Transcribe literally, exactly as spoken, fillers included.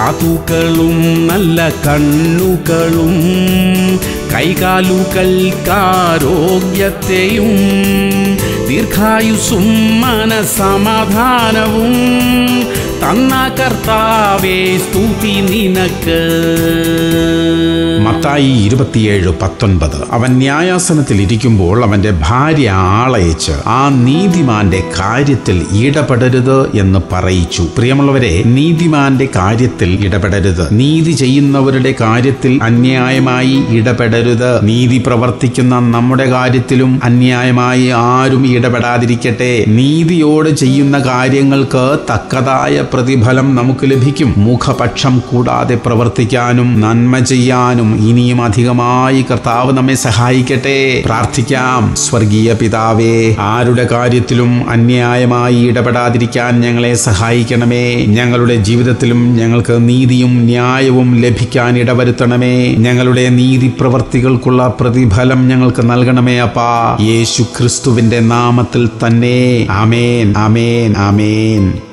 കാതുകളും നല്ല കണ്ണുകളും കൈകാലുകൾക്കാരോഗ്യത്തെയും ദീർഘായുസ്സും മനസമാധാനവും തന്ന കർത്താവേ സ്തുതി നിനക്ക്. മത്തായി ഇരുപത്തിയേഴ് പത്തൊൻപത്. അവൻ ന്യായാസനത്തിൽ ഇരിക്കുമ്പോൾ അവന്റെ ഭാര്യ ആളയച്ച് ആ നീതിമാന്റെ കാര്യത്തിൽ ഇടപെടരുത് എന്ന് പറയിച്ചു. പ്രിയമുള്ളവരെ, നീതിമാന്റെ കാര്യത്തിൽ ഇടപെടരുത്. നീതി ചെയ്യുന്നവരുടെ കാര്യത്തിൽ അന്യായമായി ഇടപെടരുത്. നീതി പ്രവർത്തിക്കുന്ന നമ്മുടെ കാര്യത്തിലും അന്യായമായി ആരും ഇടപെടാതിരിക്കട്ടെ. നീതിയോട് ചെയ്യുന്ന കാര്യങ്ങൾക്ക് തക്കതായ പ്രതിഫലം നമുക്ക് ലഭിക്കും. മുഖപക്ഷം കൂടാതെ പ്രവർത്തിക്കാനും നന്മ ചെയ്യാനും ഇനിയും അധികമായി കർത്താവ് നമ്മെ സഹായിക്കട്ടെ. പ്രാർത്ഥിക്കാം. സ്വർഗീയ പിതാവേ, ആരുടെ കാര്യത്തിലും അന്യായമായി ഇടപെടാതിരിക്കാൻ ഞങ്ങളെ സഹായിക്കണമേ. ഞങ്ങളുടെ ജീവിതത്തിലും ഞങ്ങൾക്ക് നീതിയും ന്യായവും ലഭിക്കാൻ ഇടവരുത്തണമേ. ഞങ്ങളുടെ നീതി പ്രവർത്തികൾക്കുള്ള പ്രതിഫലം ഞങ്ങൾക്ക് നൽകണമേ അപ്പാ. യേശു ക്രിസ്തുവിന്റെ നാമത്തിൽ തന്നെ. ആമേൻ, ആമേൻ, ആമേൻ.